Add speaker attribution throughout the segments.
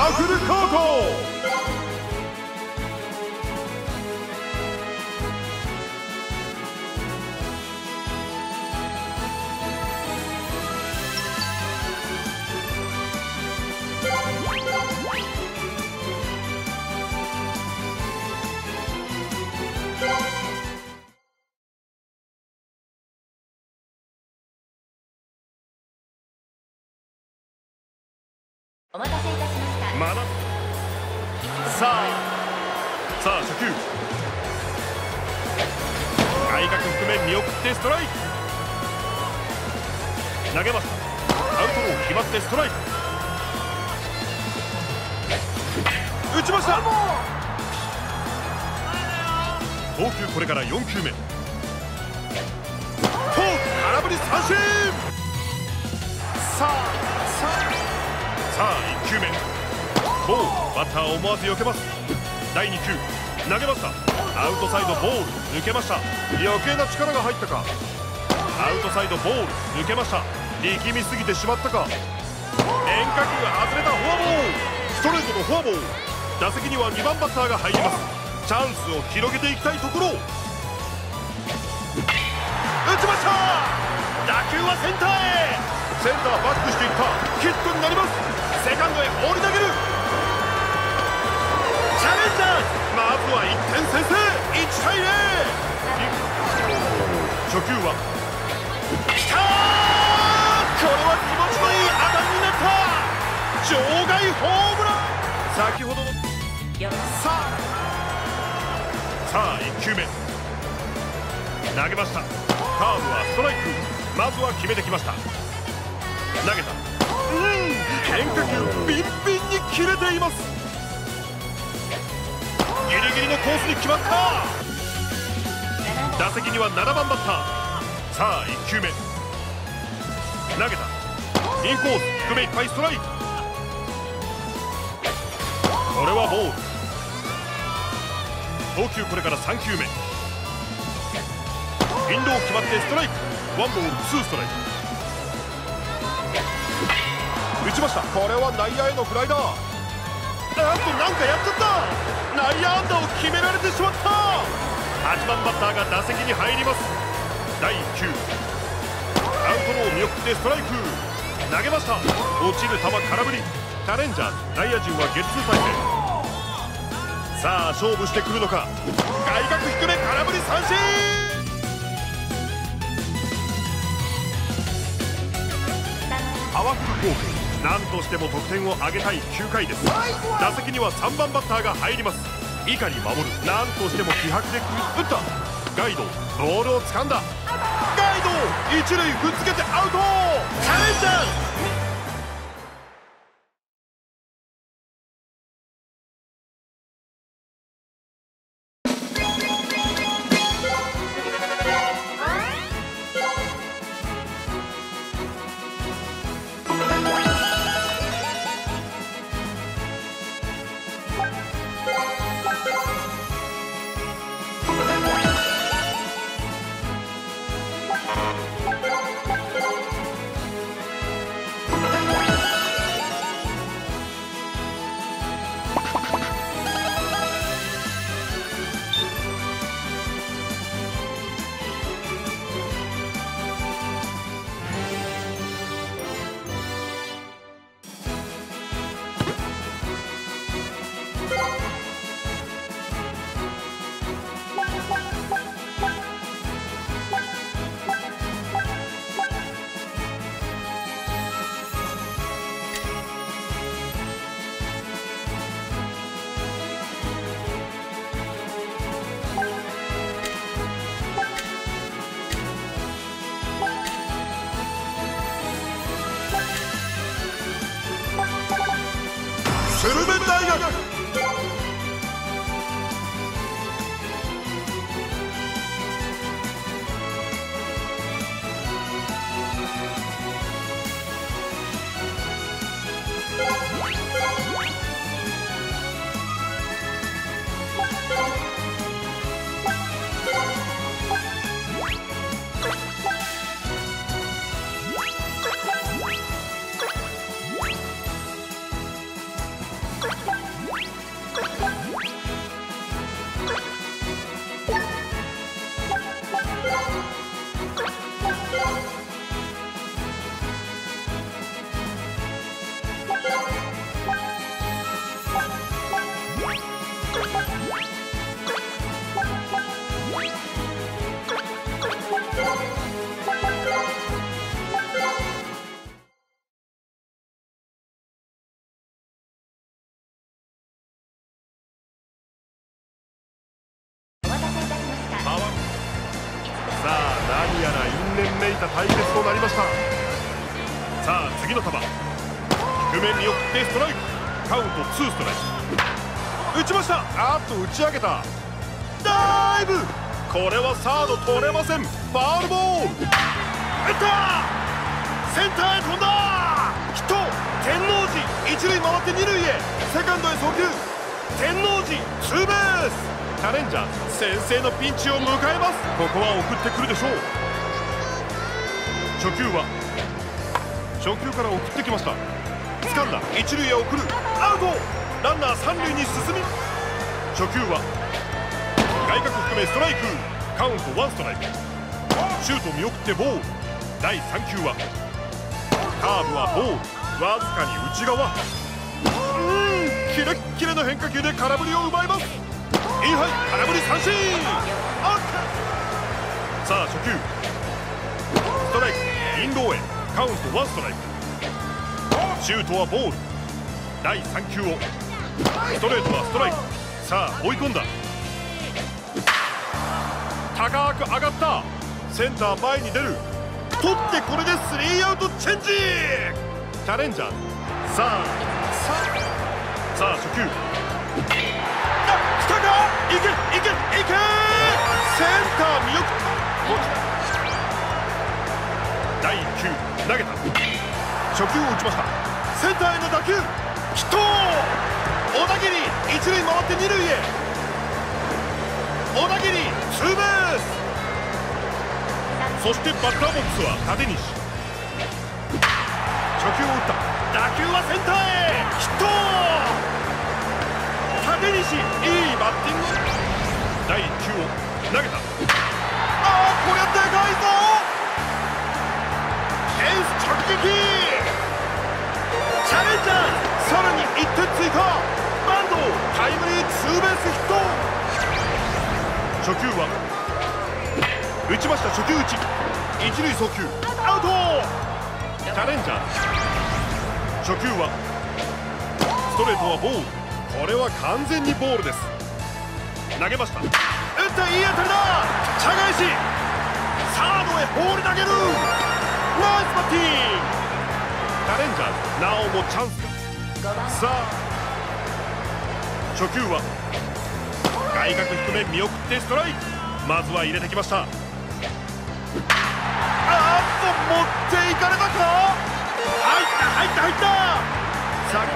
Speaker 1: ラフルコート。
Speaker 2: お待たせいたしました。
Speaker 1: さあ初球、外角低め見送ってストライク。投げました。アウトロー決まってストライク。打ちました。投球これから4球目。フォーク空振り三振。さあ1球目、ボール。バッター思わず避けます。第2球投げました。アウトサイドボール抜けました。余計な力が入ったか。アウトサイドボール抜けました。力みすぎてしまったか。変化球外れた。フォアボール。ストレートのフォアボール。打席には2番バッターが入ります。チャンスを広げていきたいところ。打ちました。打球はセンターへ。センターバックしていった。ヒットになります。セカンドへ放り投げる。チャレンジャーズ、まずは1点先制。1対0。初球はきたー。これは気持ちのいい当たりになった。場外ホームラン。先ほどのさあ1球目投げました。カーブはストライク。まずは決めてきました。投げた。変化球ビンビンに切れています。ギリギリのコースに決まった。打席には7番バッター。さあ1球目投げた。インコース低めいっぱいストライク。これはボール。投球これから3球目。インロー決まってストライク。ワンボールツーストライク。打ちました。これは内野へのフライだ。なんかやっちゃった。内野安打を決められてしまった。8番バッターが打席に入ります。第1球アウトロー見送ってストライク。投げました。落ちる球空振り。チャレンジャーズ内野陣はゲッツー体制。さあ勝負してくるのか。外角低め空振り三振。パワフルボール。何としても得点を挙げたい9回です。打席には3番バッターが入ります。碇守る。何としても気迫で打った。ガイドボールを掴んだ。ガイド一塁ふっつけてアウト。チャレンジャーズ。スルメ大学。 年めいた対決となりました。さあ次の球、低め見送ってストライク、カウント2ストライク。打ちました。打ち上げた。ダイブ、これはサード取れません。ファウルボール。打った、センターへ飛んだ。ヒット。天王寺一塁回って二塁へ、セカンドへ送球。天王寺ツーベース。チャレンジャー先制のピンチを迎えます。ここは送ってくるでしょう。初球から送ってきました。掴んだ、一塁へ送る。アウト。ランナー三塁に進み、初球は外角低めストライク、カウント1ストライク。シュート見送ってボール。第3球はカーブはボール、わずかに内側。キレッキレの変化球で空振りを奪います。インハイ、空振り三振。さあ初球ストライク、インローへ、カウント1ストライク。シュートはボール。第3球をストレートはストライク。さあ追い込んだ。高く上がった。センター前に出る。取ってこれでスリーアウトチェンジ。チャレンジャーさあ初球、来たか。いけセンター見送った。第1球投げた。初球を打ちました。センターへの打球、ヒット。小田切一塁回って二塁へ、小田切ツーベース。そしてバッターボックスは立西。初球を打った。打球はセンターへ、ヒット。立西いいバッティング。第1球を投げた。こりゃでかいぞ。フェンス直撃。チャレンジャーさらに1点追加。バンドタイムリーツーベースヒット。初球は打ちました。初球打ち、一塁送球、アウト。チャレンジャー初球はストレートはボール。これは完全にボールです。投げました。打ったいい当たりだ。茶返し、サードへ放り投げる。ナイスバッティング。チャレンジャーなおもチャンスが。さあ初球は外角低め見送ってストライク。まずは入れてきました。持っていかれたか。入ったさあ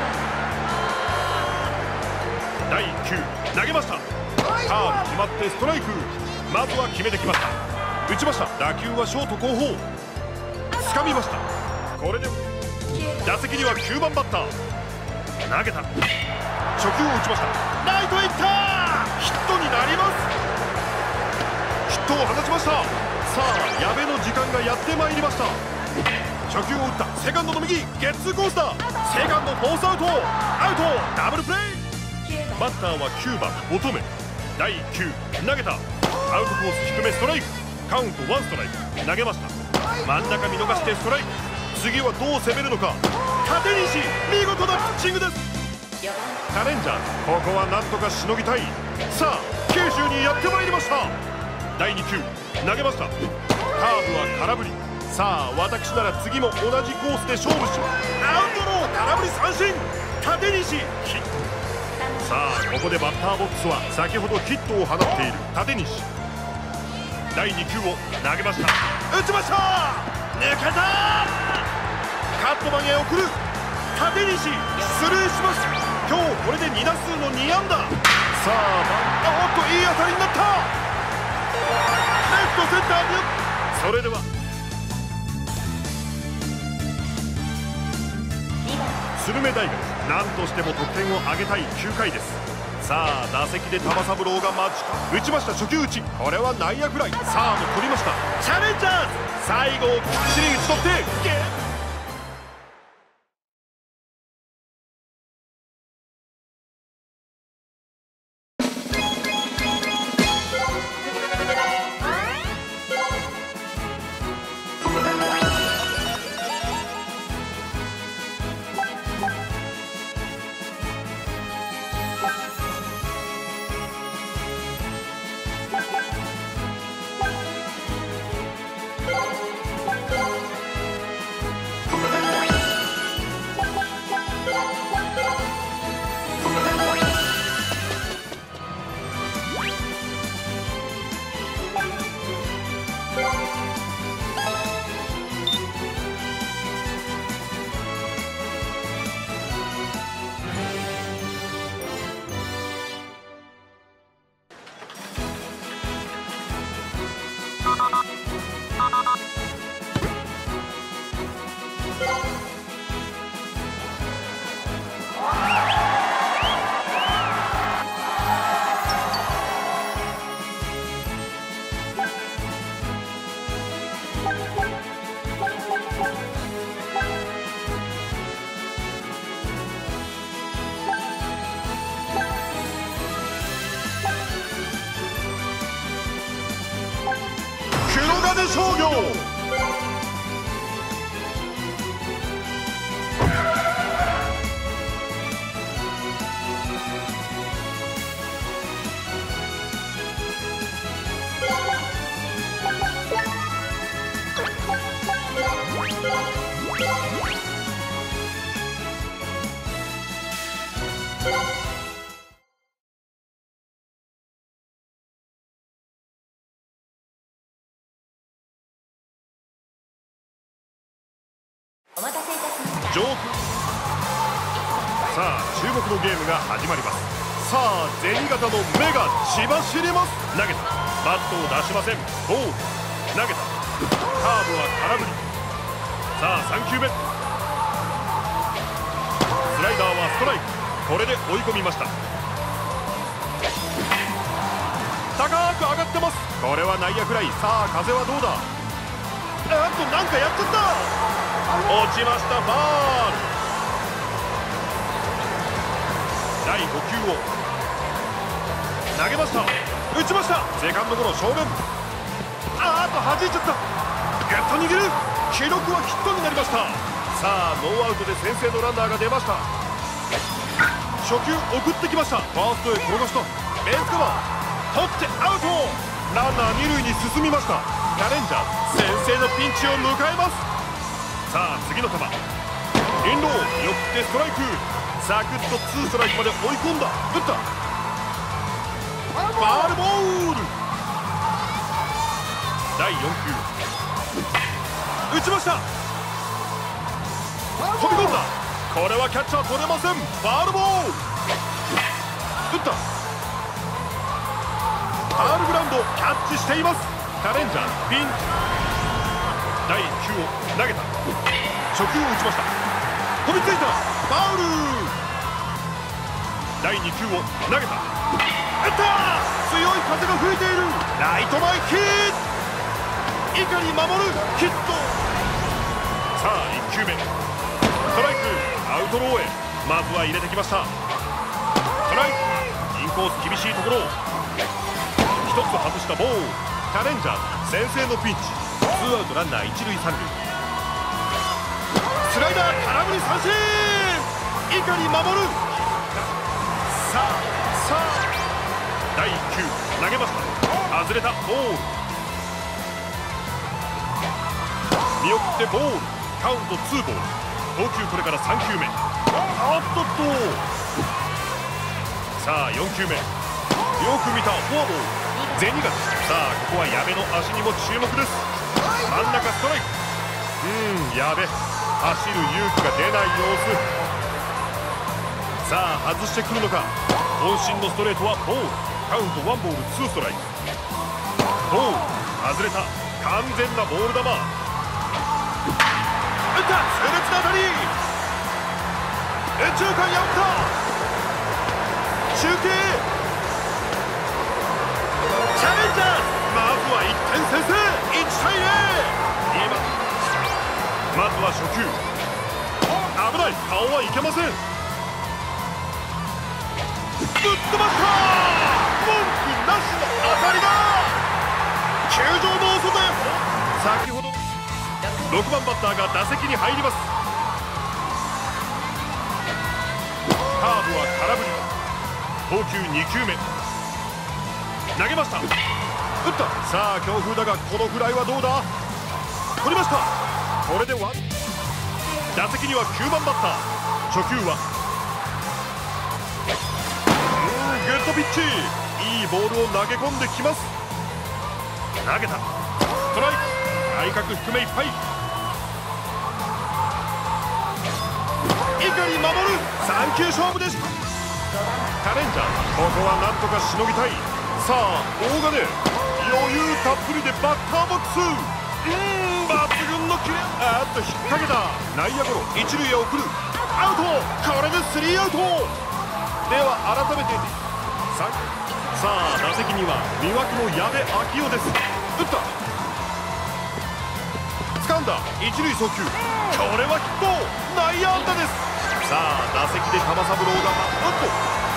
Speaker 1: 第1球投げました。カーブ決まってストライク。まずは決めてきました。打ちました。打球はショート後方、掴みました。これで打席には9番バッター。投げた。初球を打ちました。ライトへ行った。ヒットになります。ヒットを放ちました。さあ矢部の時間がやってまいりました。初球を打った。セカンドの右ゲッツーコースだ。セカンドフォースアウト。ダブルプレー。バッターは9番乙女。第1球投げた。アウトコース低めストライク、カウント1ストライク。投げました。真ん中見逃してストライク。次はどう攻めるのか。立西見事なピッチングです。チャレンジャーここはなんとかしのぎたい。さあ九州にやってまいりました。第2球投げました。カーブは空振り。さあ私なら次も同じコースで勝負します。アウトロー空振り三振。立西ヒット。さあここでバッターボックスは先ほどヒットを放っている立西。第2球を投げました。打ちました。抜けた。カットマンへ送る。立西出塁します。今日これで2打数の2安打。さあいい当たりになった。レフトセンターに。それではスルメ大学、何としても得点を挙げたい9回です。さあ打席で玉三郎が待ちか。打ちました。初球打ち、これは内野フライ。サード取りました。チャレンジャーズ最後をきっちり打ち取って手商業。
Speaker 2: お待たせいたしました。
Speaker 1: 上空。さあ注目のゲームが始まります。さあ銭形の目が血走ります。投げた。バットを出しません。ボール。投げた。カーブは空振り。さあ3球目。スライダーはストライク。これで追い込みました。高く上がってます。これは内野フライ。さあ風はどうだ。なんかやっちゃった。落ちました。ファール。第5球を投げました。打ちました。セカンドゴロ正面。弾いちゃった。グッと握る。記録はヒットになりました。さあノーアウトで先制のランナーが出ました。初球送ってきました。ファーストへ転がした。ベースカバー取ってアウト。ランナー2塁に進みました。チャレンジャー先制のピンチを迎えます。さあ次の球。インローよくってストライク。サクッと2ストライクまで追い込んだ。打った。ファウルボール。第4球打ちました。飛び込んだ。これはキャッチャー取れません。ファウルボール。打った。ファウルグラウンドキャッチしています。チャレンジャーピンチ。第1球を投げた。初球を打ちました。飛びついた。ファウル。第2球を投げた。打った。強い風が吹いている。ライト前ヒット。以下に守るヒット。さあ1球目ストライク。アウトローへまずは入れてきました。ストライク。インコース厳しいところ。1つ外したボール。チャレンジャー先制のピンチ。ツーアウトランナー一塁三塁。スライダー空振り三振。以下に守る。さあ第1球投げました。外れたボール。見送ってボール。カウント2ボール。投球これから3球目。さあ4球目よく見たフォアボール。銭形。さあここは矢部の足にも注目です。真ん中ストライク。矢部走る勇気が出ない様子。さあ外してくるのか。渾身のストレートはボール。カウント1ボール2ストライク。ボール外れた。完全なボール球。打った。痛烈な当たり。右中間破った。中継。チャレンジャーまずは1点先制。1対0。まずは初球。危ない。顔はいけません。ぶっ飛ばした。文句なしの当たりだ。球場の外へ。先ほど6番バッターが打席に入ります。カーブは空振り。投球2球目投げました。打った。さあ強風だがこのフライはどうだ。取りました。これでワン。打席には9番バッター。初球はグッドピッチ。いいボールを投げ込んできます。投げた。ストライク。外角低めいっぱい。以下に守る。3球勝負です。チャレンジャーここはなんとかしのぎたい。さあ大金余裕たっぷりでバッターボックス。抜群のキレ。引っ掛けた。内野ゴロ一塁へ送る。アウト。これで3アウト。では改めてさあ打席には魅惑の矢部昭夫です。打った。掴んだ。一塁送球。これはヒット。内野安打です。さあ打席で玉三郎が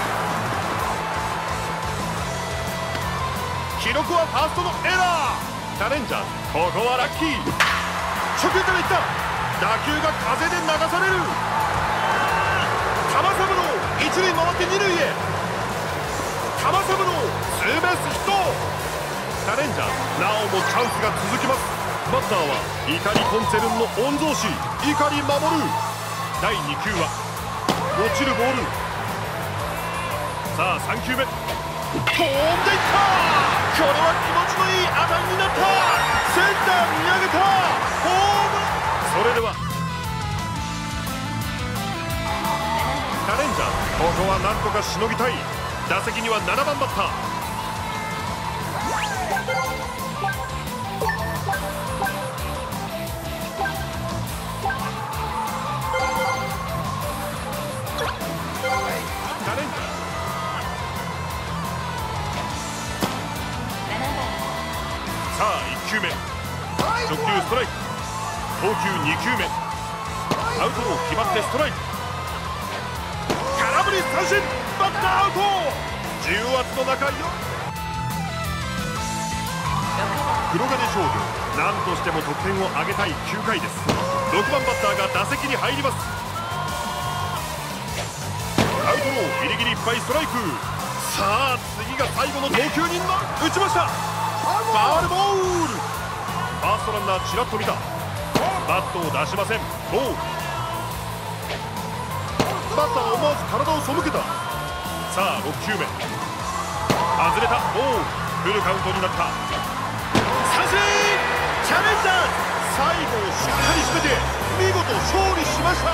Speaker 1: 記録はファーストのエラー。 チャレンジャーズ、ここはラッキー。初球からいった。打球が風で流される。玉三郎、一塁回って二塁へ。玉三郎、ツーベースヒット。チャレンジャーズ、なおもチャンスが続きます。バッターは怒りコンツェルンの御曹司、怒り守る。第2球は落ちるボール。さあ3球目、飛んでいった。これは気持ちのいい当たりになった。センター見上げた。ホーム。それではチャレンジャー、ここはなんとかしのぎたい。打席には7番バッター。チャレンジャー、さあ1球目、初球ストライク。投球2球目、アウトロー決まってストライク。空振り三振、バッターアウト。重圧の中よ。黒金商業、なんとしても得点を挙げたい9回です。6番バッターが打席に入ります。アウトローギリギリいっぱいストライク。さあ次が最後の投球に打ちました。ファウルボール。ファーストランナーちらっと見た。バットを出しません。ボール。バッターは思わず体を背けた。さあ6球目、外れた。ボール。フルカウントになった。三振。チャレンジャーズ、最後をしっかり締めて見事勝利しました。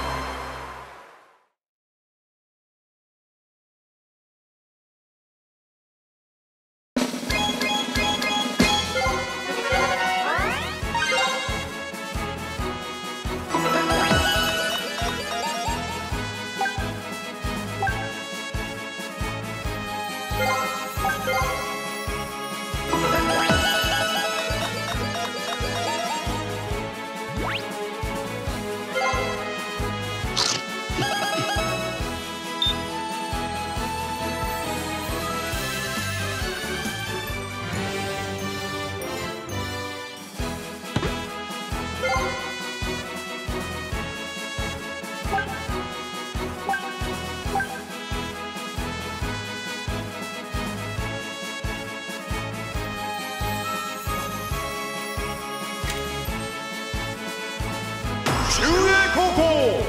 Speaker 1: 中英高校。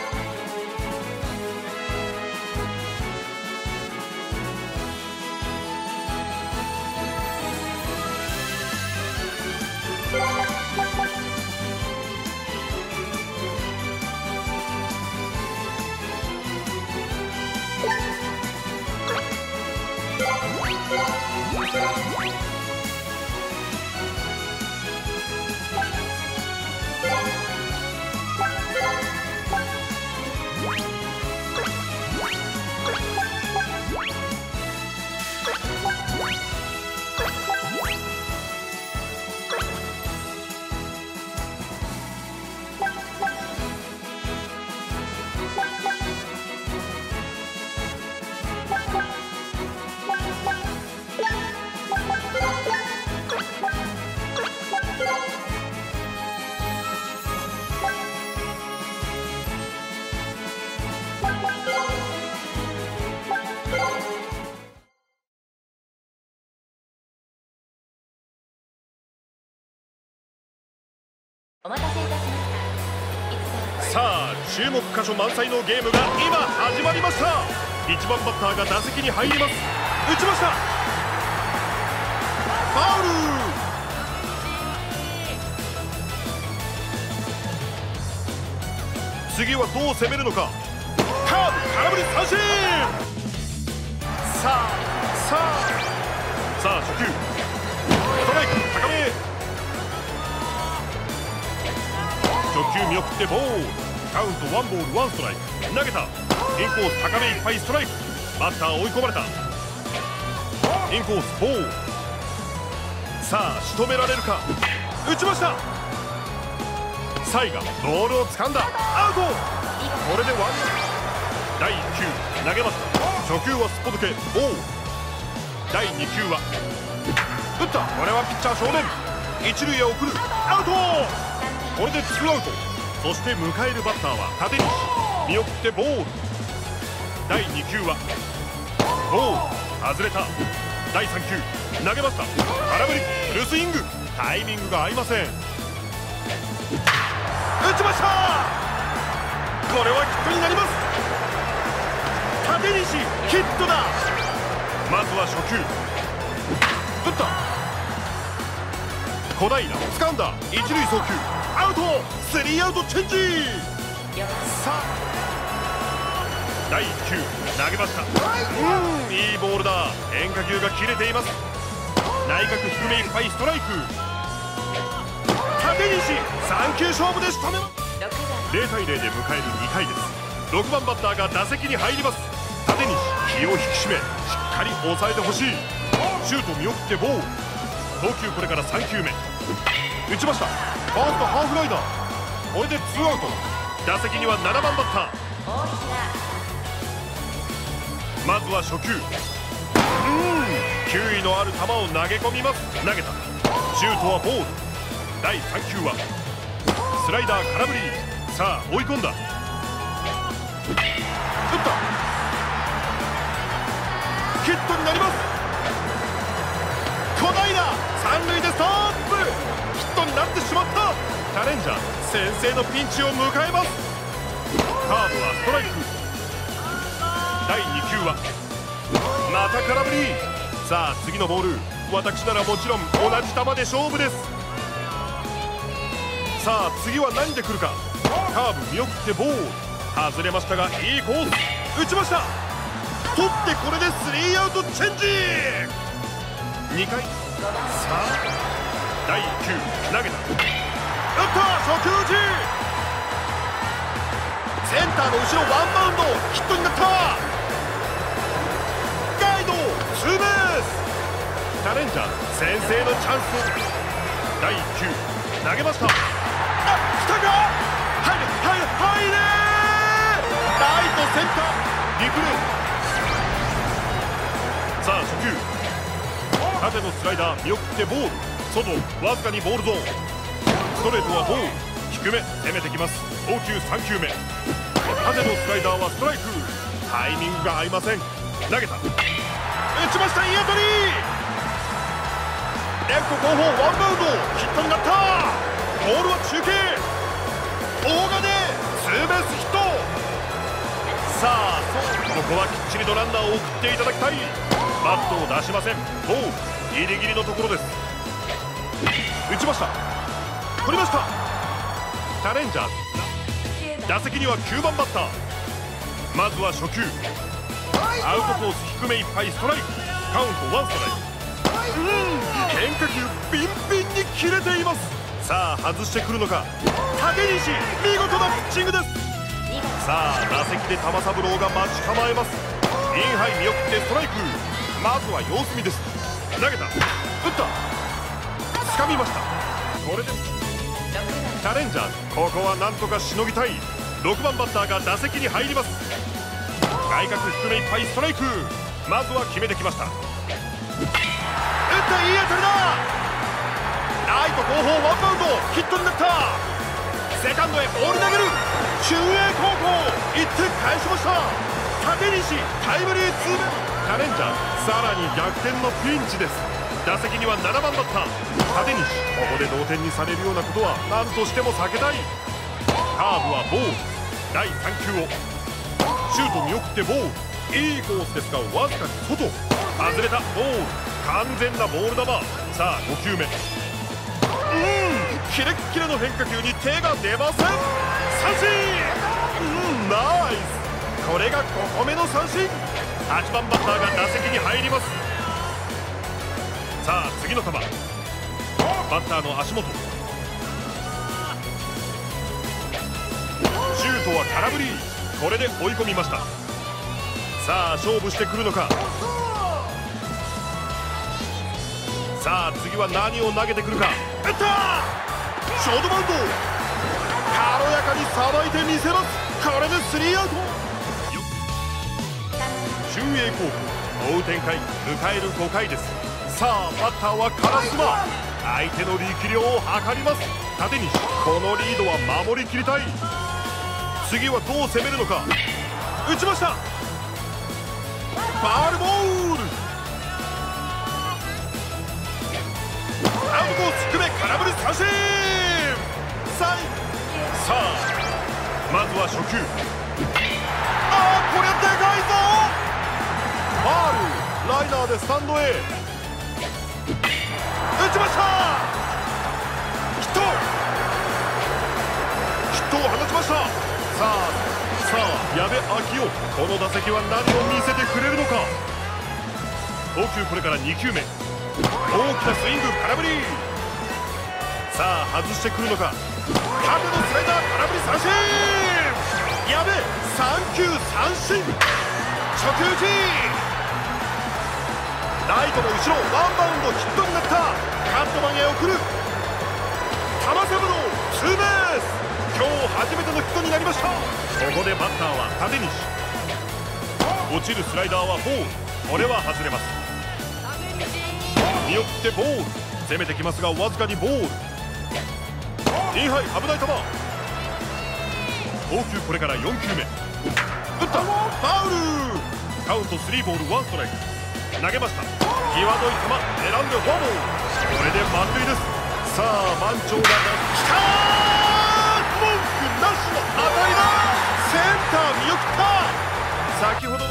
Speaker 2: お待たせいたしました。
Speaker 1: さあ注目箇所満載のゲームが今始まりました。1番バッターが打席に入ります。打ちました。ファウル。次はどう攻めるのか。カーブ、空振り三振。さあ初球ストライク高め。初球見送ってボール。カウント1ボール1ストライク。投げた。インコース高めいっぱいストライク。バッター追い込まれた。インコースボール。さあ仕留められるか。打ちました。サイがボールを掴んだ。アウト。これでワン。第1球投げました。初球はすっぽ抜けボール。第2球は打っった。これはピッチャー正面、一塁へ送る。アウト。これでツーアウト。そして迎えるバッターは立西。見送ってボール。第2球はボール、外れた。第3球投げました。空振り、フルスイング、タイミングが合いません。打ちました。これはヒットになります。立西ヒットだ。まずは初球、打った。小平掴んだ。一塁送球、アウト。スリーアウトチェンジ。さあ第1球投げました。いいボールだ。変化球が切れています。内角低めいっぱいストライク。立西3球勝負で仕留めます。0対0で迎える2回です。6番バッターが打席に入ります。立西気を引き締め、しっかり抑えてほしい。シュート見送ってボール。投球これから3球目、打ちました。ファーストハーフライナー。これでツーアウト。打席には7番バッター。まずは初球、球威のある球を投げ込みます。投げた。シュートはボール。第3球はスライダー空振り。さあ追い込んだ。打った。ヒットになります。小平三塁でストップ。ヒットになってしまった。チャレンジャー先制のピンチを迎えます。カーブはストライク。第2球はまた空振り。さあ次のボール、私ならもちろん同じ球で勝負です。さあ次は何で来るか。カーブ見送ってボール。外れましたがいいコース。打ちました。取ってこれでスリーアウトチェンジ。2回。さあ第1球投げた。打った。初球打ち。センターの後ろワンバウンド、ヒットになった。ガイドツーベース。チャレンジャー先制のチャンス。第1球投げました。あ、来たか。入れ入れ入れ。ライトセンターリプレイ。さあ初球、縦のスライダー見送ってボール。外わずかにボールゾーン。ストレートはボール。低め攻めてきます。投球3球目、縦のスライダーはストライク。タイミングが合いません。投げた。打ちました。いい当たり。レフト後方ワンバウンド、ヒットになった。ボールは中継。大金ツーベースヒット。さあここはきっちりとランナーを送っていただきたい。バットを出しません。ボールギリギリのところです。打ちました。取りました。チャレンジャー打席には9番バッター。まずは初球、アウトコース低めいっぱいストライク。カウントワンストライク。変化球ビンビンに切れています。さあ外してくるのか。立西見事なピッチングです。さあ打席で玉三郎が待ち構えます。インハイ見送ってストライク。まずは様子見です。投げた。打った。掴みました。これでチャレンジャーここはなんとかしのぎたい。6番バッターが打席に入ります。外角低めいっぱいストライク。まずは決めてきました。打った。いい当たりだ。ライト後方ワンバウンド、ヒットになった。セカンドへボール投げる。中英高校1点返しました。立西タイムリーツーベース。チャレンジャーさらに逆転のピンチです。打席には7番バッター立西。ここで同点にされるようなことは何としても避けたい。カーブはボール。第3球をシュート見送ってボール。いいコースですがわずかに外。外れた。ボール。完全なボール球。さあ5球目、キレッキレの変化球に手が出ません。三振。ナイス。これが5個目の三振。8番バッターが打席に入ります。さあ次の球、バッターの足元。シュートは空振り。これで追い込みました。さあ勝負してくるのか。さあ次は何を投げてくるか。打った。ショートバウンド。軽やかにさばいてみせます。これでスリーアウト。中英高校追う展開。迎える5回です。 さあバッターは烏丸。相手の力量を測ります。縦にこのリードは守りきりたい。次はどう攻めるのか。打ちました。ファウルボール。アウトコース低め空振り三振。さあまずは初球。これでかいぞ。ファウル。ライナーでスタンドへ打ちました。ヒットを放ちました。さあ矢部昭夫、この打席は何を見せてくれるのか。投球これから2球目。大きなスイング空振り。さあ外してくるのか。縦のスライダー空振り三振。矢部3球三振。初球打ち。ライトの後ろワンバウンドヒットになった。カットマンへ送る。玉三郎ツーベース。今日初めてのヒットになりました。ここでバッターは立西。落ちるスライダーはボール。これは外れます。見送ってボール。攻めてきますがわずかにボール。インハイ危ない球。投球これから4球目。打った。ファウル。カウント3ボール1ストライク。投げました。際どい球選んでフォアボール。これで満塁です。さあ満潮が来た。文句なしの当たりだ。センター見送った。先ほどの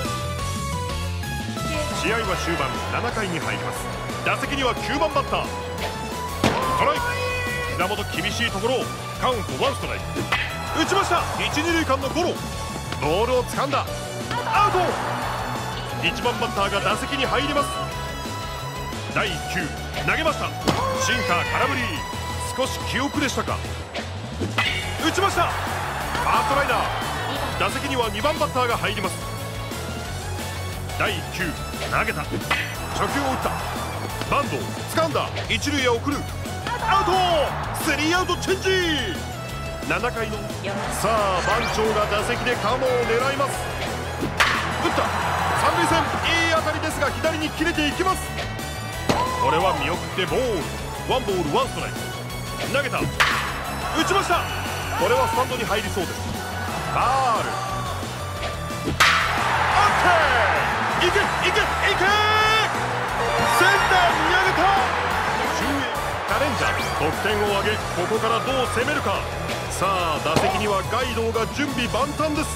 Speaker 1: 試合は終盤7回に入ります。打席には9番バッター。ストライク。膝元厳しいところ。カウント1ストライク。打ちました。1、2塁間のゴロ。ボールを掴んだ。アウト。1番バッターが打席に入ります。第1球投げました。シンカー空振り。少し気遅れしたか。打ちました。ファーストライナー。打席には2番バッターが入ります。第1球投げた。初球を打った。バント掴んだ。一塁へ送る。アウト。スリーアウトチェンジ。7回のさあ番長が打席でカモを狙います。打った。三塁線いい当たりですが左に切れていきます。これは見送ってボール。ワンボールワンストライク。投げた。打ちました。これはスタンドに入りそうです。ファール。オッケー。いけいけいけ。センター見上げた。中へチャレンジャー。得点を挙げここからどう攻めるか。さあ打席にはガイドが準備万端です。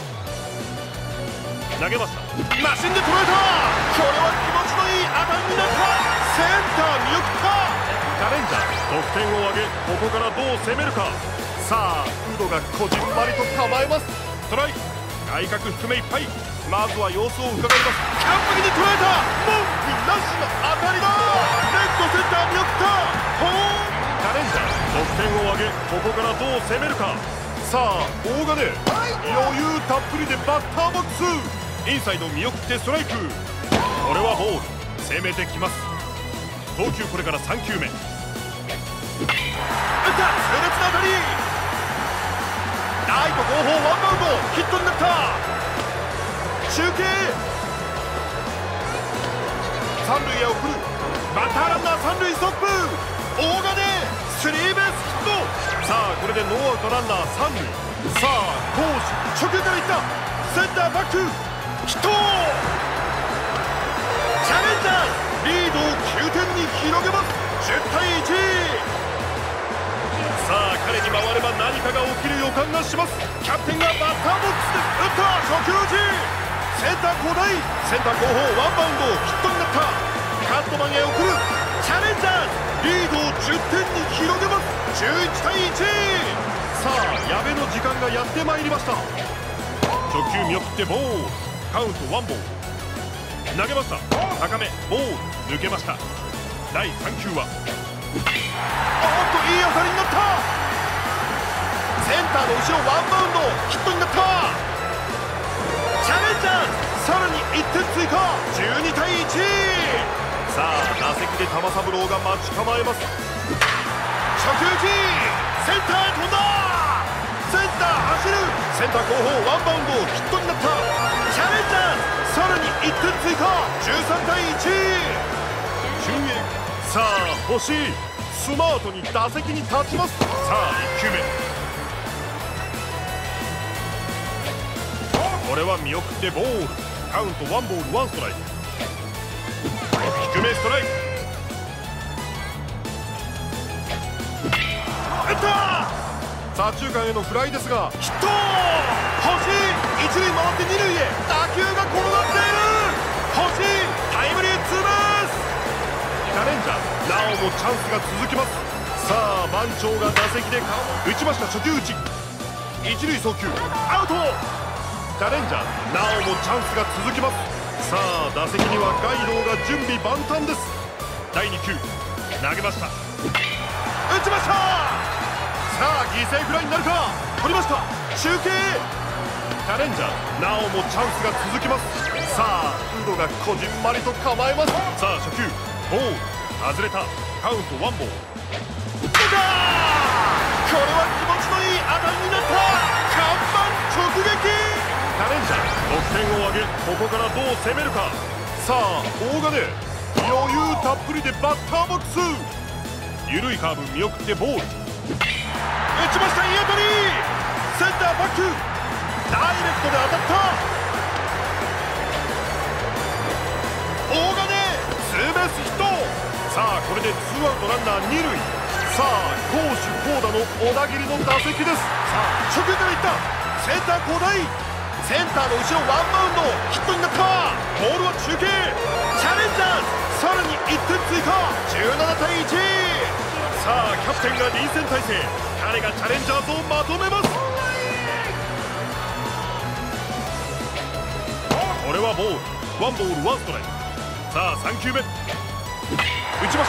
Speaker 1: 投げました。マシンで捉えた。これは気持ちのいい当たりになった。センター見送った。チャレンジャー。得点を挙げここからどう攻めるか。さあウドがこじんまりと構えます。ストライク。外角低めいっぱい。まずは様子を伺います。完璧に捉えた。文句なしの当たりだ。レフトセンター見送った。ホーム。チャレンジャー。得点を挙げここからどう攻めるか。さあ大金余裕たっぷりでバッターボックス。インサイド見送ってストライク。これはボール。攻めてきます。投球これから3球目。打った。痛烈な当たり。ライト後方ワンバウンドヒットになった。中継。三塁へ送る。バッターランナー三塁ストップ。大金スリーベースヒット。さあこれでノーアウトランナー三塁。さあ投手初球からいった。センターバックヒット。チャレンジャーリードを9点に広げます。10対1。さあ彼に回れば何かが起きる予感がします。キャプテンがバッターボックスで打った。初球打ち。センター交代。センター後方ワンバウンドヒットになった。カットマンへ送る。チャレンジャーリードを10点に広げます。11対1。さあ矢部の時間がやってまいりました。初球見送ってボール。カウントワンボール。投げました。高めボール抜けました。第3球はおっといい当たりになった。センターの後ろワンバウンドヒットになった。チャレンジャーさらに1点追加。12対1。さあ打席で玉三郎が待ち構えます。初球打ち。センターへ飛んだ。センター走る。センター後方ワンバウンドヒットになった。チャレンジャーさらに1点追加。13対1。中へさあ欲しい。スマートに打席に立ちます。さあ1球目、これは見送ってボール。カウント1ボール1ストライク。低めストライク。打った。左中間へのフライですがヒット。欲しい。一塁回って二塁へ打球が転がっている。欲しい。タイムリーツーベース。チャレンジャーなおもチャンスが続きます。さあ番長が打席で顔を打ちました。初球打ち。一塁送球アウト。チャレンジャーなおもチャンスが続きます。さあ打席にはガイドが準備万端です。第2球投げました。打ちました。さあ犠牲フライになるか。取りました。中継。チャレンジャーなおもチャンスが続きます。さあウドがこじんまりと構えます。さあ初球ボール外れた。カウントワンボール。出た。これは気持ちのいい当たりになった。看板直撃。チャレンジャー得点を挙げ、ここからどう攻めるか。さあ大金余裕たっぷりでバッターボックス。緩いカーブ見送ってボール。打ちました。いい当たり。センターバックダイレクトで当たった。大金ツーベースヒット。さあこれでツーアウトランナー二塁。さあ攻守投打の小田切の打席です。さあ初球からいった。センター交代。センターの後ろワンバウンドヒットになった。ボールは中継。チャレンジャーズさらに1点追加。17対1。さあキャプテンが臨戦態勢。彼がチャレンジャーズをまとめます。これはボール。ワンボールワンストライク。さあ3球目打ちました。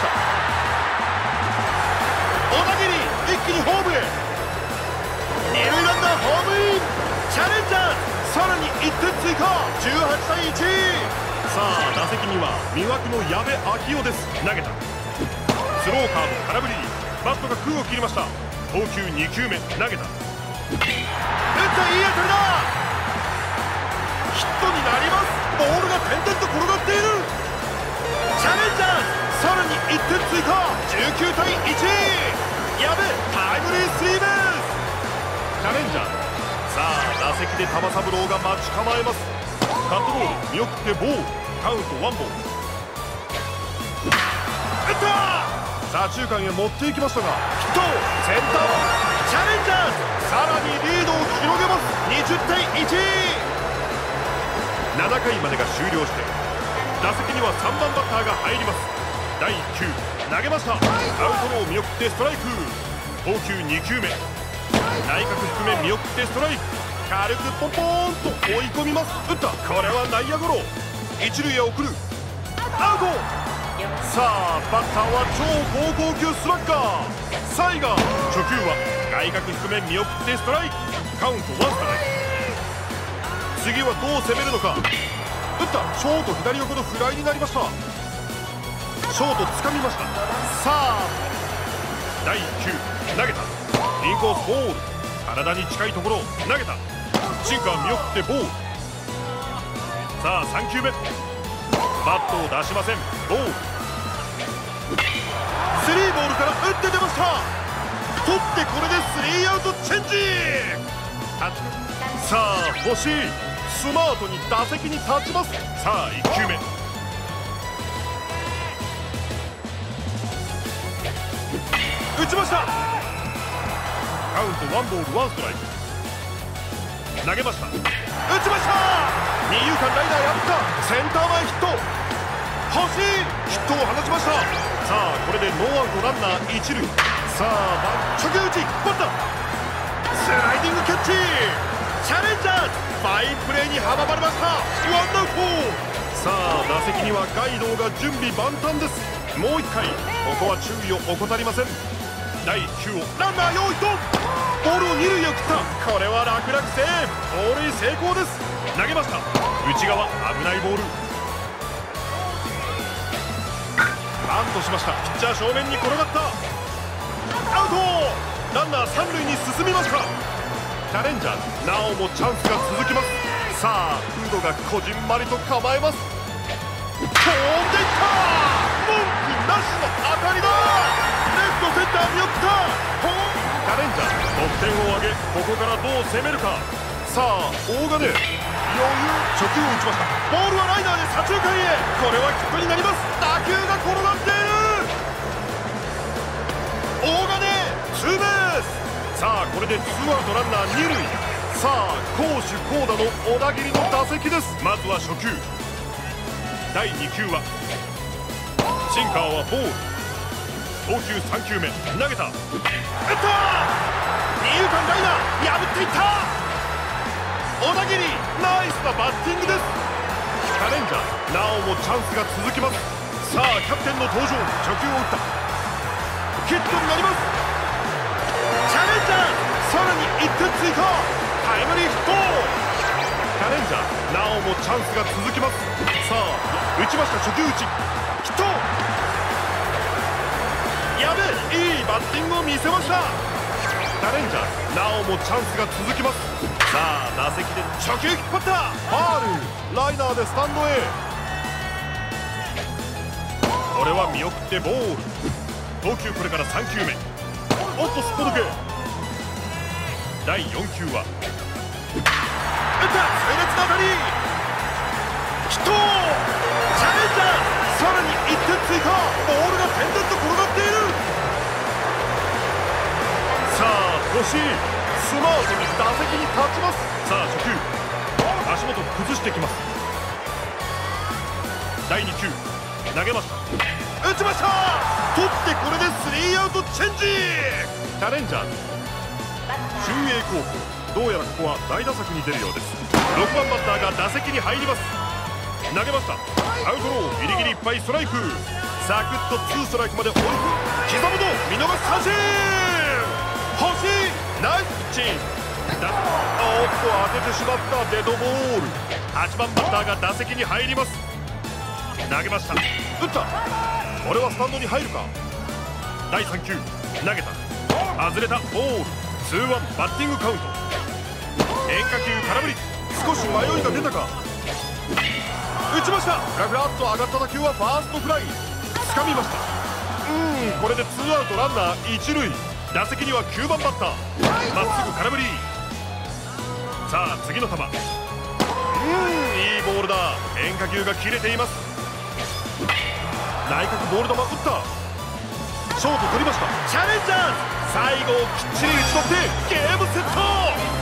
Speaker 1: 小田切一気にホームへ。二塁ランナーホームイン。チャレンジャーズさらに1点追加。18対1。さあ打席には魅惑の矢部昭夫です。投げた。スローカーブ空振り。バットが空を切りました。投球2球目投げた。打った。いい当たりだ。ヒットになります。ボールが点々と転がっている。チャレンジャーズさらに1点追加。19対1。矢部タイムリースリーベース。チャレンジャーズさあ打席で玉三郎が待ち構えます。カットボール見送ってボール。カウントワンボール。打った。左中間へ持っていきましたがヒット。センターチャレンジャーズさらにリードを広げます。20対1。7回までが終了して打席には3番バッターが入ります。第1球投げました。アウトロー見送ってストライク。投球2球目内角低め見送ってストライク。軽くポンポーンと追い込みます。打った。これは内野ゴロ。一塁へ送る。アウト。さあバッターは超高校級スラッガーサイガー。初球は外角低め見送ってストライク。カウントワンストライク。次はどう攻めるのか。打った。ショート左横のフライになりました。ショート掴みました。さあ第1球投げた。インコースボール。体に近いところ投げた。シンカー見送ってボール。さあ3球目バットを出しません。ボール。スリーボールから打って出ました。取ってこれでスリーアウトチェンジ。さあ欲しい。スマートに打席に立ちます。さあ1球目打ちました。カウントワンボールワンストライク。投げました。打ちました。二遊間ライナー破った。センター前ヒット。欲しい。ヒットを放ちました。さあこれでノーアウトランナー一塁。さあ直撃打ちバッタースライディングキャッチ。チャレンジャーズファインプレーに阻まれました。ワンアウト。さあ打席にはガイドが準備万端です。もう1回ここは注意を怠りません。第1球をランナー用意とボールを二塁へ送った。これは楽々セーフ。盗塁成功です。投げました。内側危ないボール。バントしました。ピッチャー正面に転がった。アウト。ランナー3塁に進みました。チャレンジャーズなおもチャンスが続きます。さあウドがこじんまりと構えます。飛んでいった。文句なの当たりだ。レフトセンター見送った。チャレンジャー得点を挙げ、ここからどう攻めるか。さあ大金、余裕。初球を打ちました。ボールはライナーで左中間へ。これはヒットになります。打球が転がっている。大金ツーベース。さあこれでツーアウトランナー二塁。さあ攻守高打の小田切の打席です。まずは初球。第2球はシンカーはボール。投球3球目投げた。打った。二遊間ライナー破っていった。小田切ナイスなバッティングです。チャレンジャーなおもチャンスが続きます。さあキャプテンの登場。初球を打った。ヒットになります。チャレンジャーさらに1点追加。タイムリーヒット。チャレンジャーなおもチャンスが続きます。さあ打ちました。初球打ちヒット。やべえ、いいバッティングを見せました。チャレンジャーなおもチャンスが続きます。さあ打席で初球引っ張った。ファール。ライナーでスタンドへ。これは見送ってボール。投球これから3球目。おっとすっぽ抜け。第4球は打った。痛烈な当たりヒット。チャレンジャーさらに1点追加。ボールが点々と転がっている。さあ欲しい。スマートに打席に立ちます。さあ初球足元崩してきます。第2球投げました。打ちました。取ってこれで3アウトチェンジ。チャレンジャー中英高校、どうやらここは大打作に出るようです。6番バッターが打席に入ります。投げました。アウトローギリギリいっぱいストライク。サクッと2ストライクまで追い込む。刻むと見逃し三振。欲しい。ナイスピッチング。おっと当ててしまった。デッドボール。8番バッターが打席に入ります。投げました。打った。これはスタンドに入るか。第3球投げた。外れた。ボール。2-1バッティングカウント。変化球空振り。少し迷いが出たか。打ちました。フラフラっと上がった打球はファーストフライ。掴みました。これで2アウトランナー1塁。打席には9番バッター。まっすぐ空振り。さあ次の球。いいボールだ。変化球が切れています。内角ボール球打った。ショート取りました。チャレンジャー最後をきっちり打ち取ってゲームセット。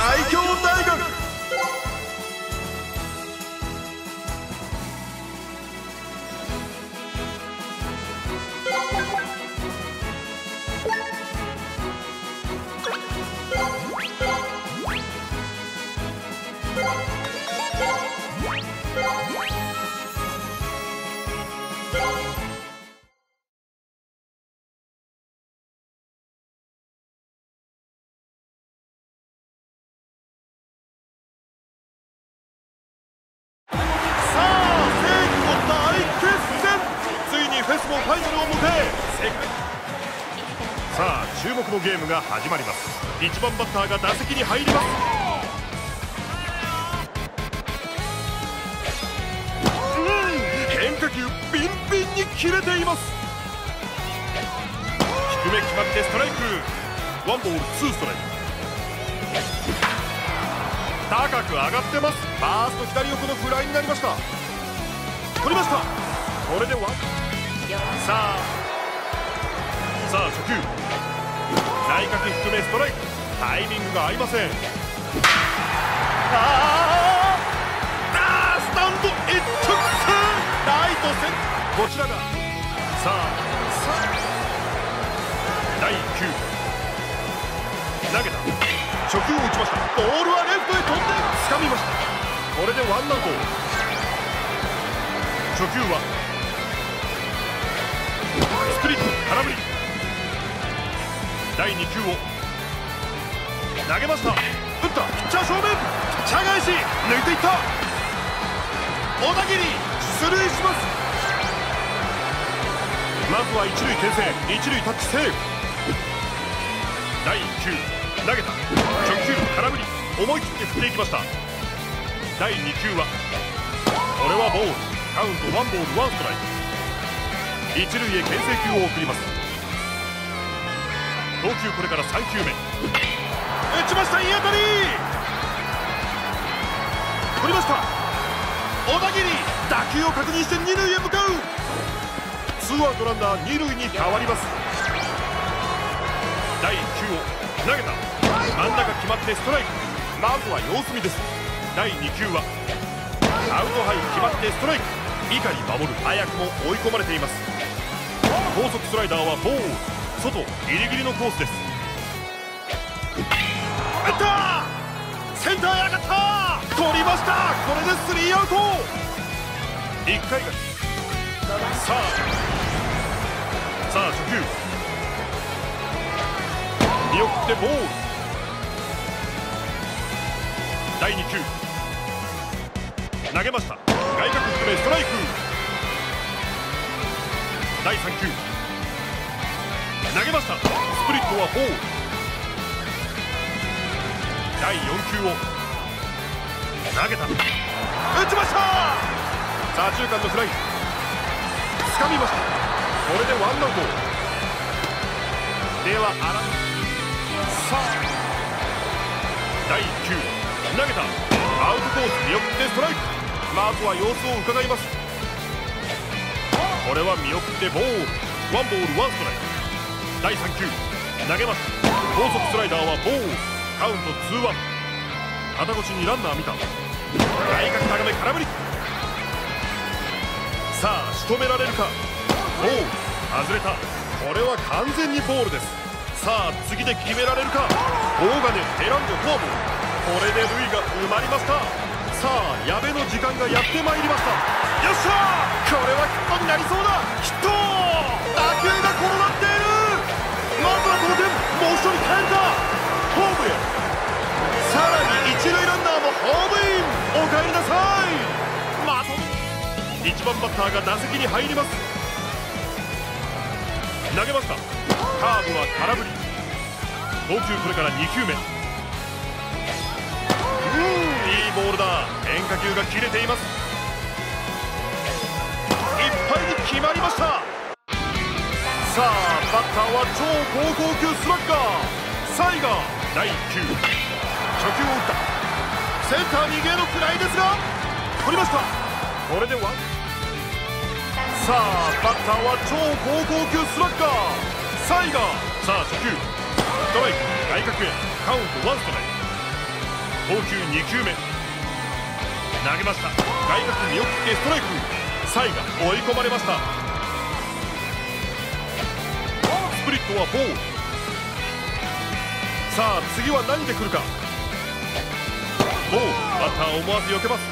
Speaker 1: 最強大学。フェスもファイナルを迎え、さあ注目のゲームが始まります。1番バッターが打席に入ります。変化球ビンビンに切れています。低め決まってストライク。ワンボールツーストライク。高く上がってます。ファースト左横のフライになりました。取りました。これでワン。さあ初球、内角低めストライク。タイミングが合いません。スタンド一直線、ライト線。こちらがさあ第9投げた。初球を打ちました。ボールはレフトへ飛んで掴みました。これでワンアウト。初球はスプリット空振り。第2球を投げました。打った。ピッチャー正面、ピッチャー返し抜いていった。小田切出塁します。まずは一塁牽制、一塁タッチセーフ。第1球投げた。直球空振り、思い切って振っていきました。第2球はこれはボール。カウントワンボールワンストライク。一塁へ牽制球を送ります。投球これから3球目。打ちました。いい当たり。取りました。小田切打球を確認して二塁へ向かう。ツーアウトランナー二塁に変わります。第1球を投げた。真ん中決まってストライク。まずは様子見です。第2球はアウトハイ決まってストライク。以下に守る。早くも追い込まれています。高速スライダーはボール。外ギリギリのコースです。打った。センターへ上がった。取りました。これでスリーアウト。1回がさあ初球見送ってボール。第2球投げました。外角低めストライク。第3球投げました。スプリットはボール。第4球を投げた。打ちました。左中間のフライ掴みました。これでワンアウト。ではさあ第1球投げた。アウトコース見送ってストライク。まずは様子を伺います。これは見送ってボール。ワンボールワンストライク。第3球投げます。高速スライダーはボール。カウントツーワン。肩越しにランナー見た。外角高め空振り。さあ仕留められるか。ボール外れた。これは完全にボールです。さあ次で決められるか。大金選んでフォアボール。これで塁が埋まりました。さあ矢部の時間がやってまいりました。よっしゃー。これはヒットになりそうだ。ヒット。打球が転がっている。まずは同点。もう一人帰るか。ホームへ。さらに一塁ランナーもホームイン。おかえりなさい。1番バッターが打席に入ります。投げました。カーブは空振り。投球これから2球目。いいボールだ。変化球が切れています。いっぱいに決まりました。さあバッターは超高校級スラッガーサイガー。第1球初球を打った。センター逃げのフライですが取りました。これでワン。さあバッターは超高校級スラッガーサイガー。さあ初球ストライク。外角へカウントワンストライク。 投球2球目、投げました。外角見送ってストライク。サイが追い込まれました。スプリットはボール。さあ次は何で来るか。ボール。バッター思わず避けます。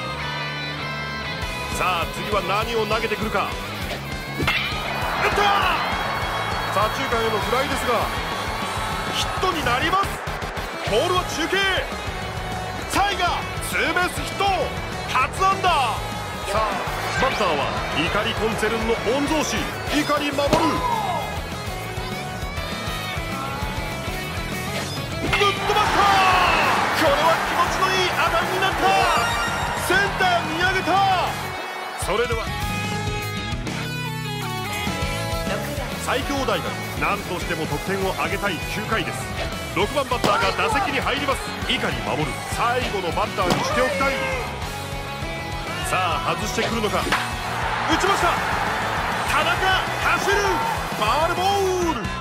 Speaker 1: さあ次は何を投げてくるか。打った。左中間へのフライですがヒットになります。ボールは中継。サイがツーベースヒット初安打。さあバッターは怒りコンツェルンの御曹司怒り守る。ぶっ飛ばした。これは気持ちのいい当たりになった。センター見上げた。それでは最強大学、何としても得点を挙げたい9回です。6番バッターが打席に入ります。碇守る。最後のバッターにしておきたい。さあ外してくるのか。打ちました。田中走る。ファウルボール。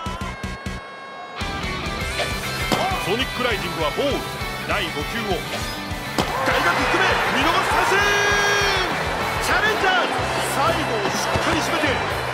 Speaker 1: ソニックライジングはボール。第5球を外角低め、見逃し三振。チャレンジャーズ最後をしっかり締めて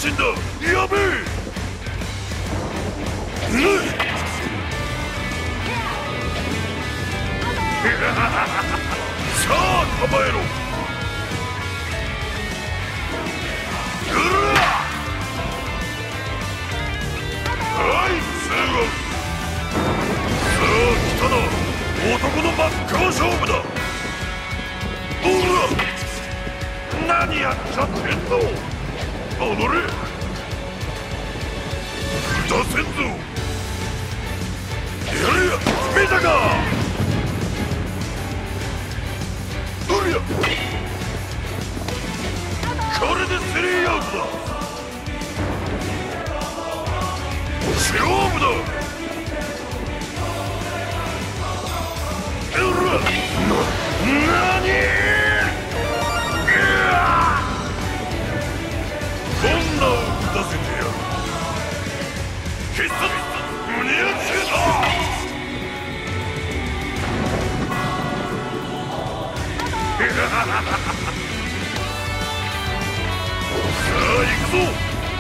Speaker 1: 振だ。やべえ。さあ構えろ。はい、ツーアウト。さあ来たな、男の真っ赤勝負だ。何やっちゃってんの。踊れ。出せんぞ。やれや、見たか。うりゃ、これでスリーアウトだ。勝負だ。何。こんなを打たせてやる。必殺胸をつけた。さあ行くぞ。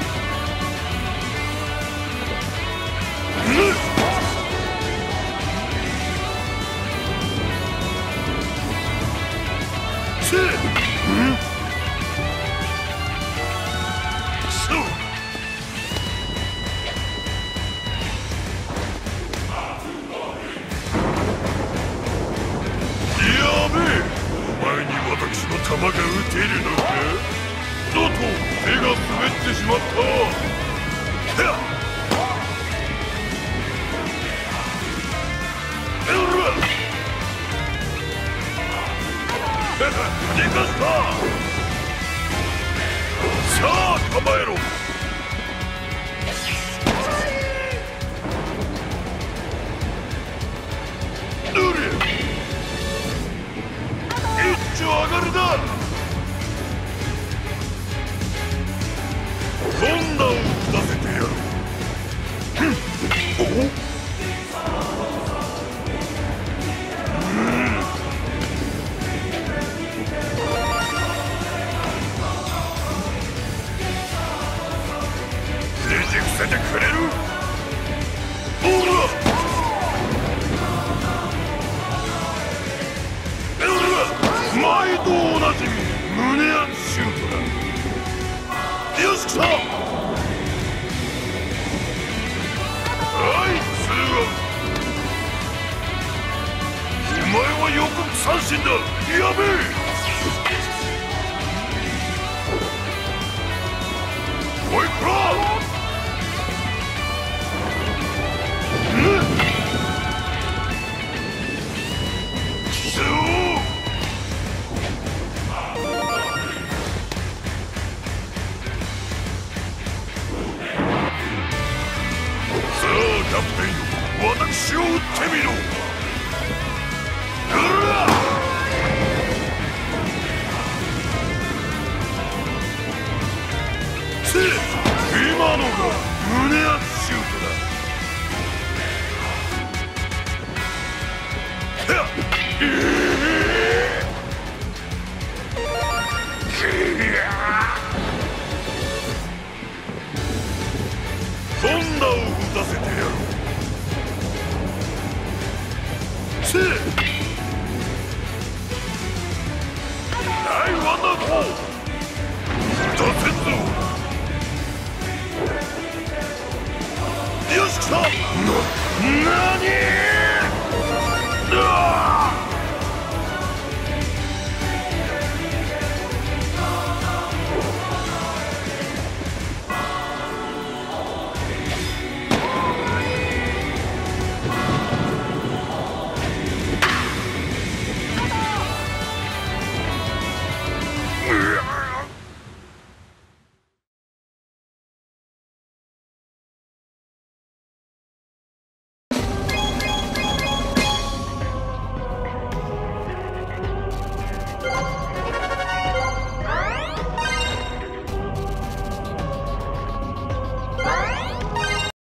Speaker 1: 私の弾が撃てるのか。とうとう手が滑ってしまった。逃がした。さあ構えろ。一丁上がるだ。今度を打たせてやる。ねじ伏せてくれる。毎度おなじみ胸アツシュートだ。よし来た。はいツーアウト。お前は予告三振だ。やべえ。おいこら。キャプテンよ、私を撃ってみろ。今のが胸アツシュートだ。今度を打たせてやろう。はいワンアウト。出せんぞ。よし来た。何。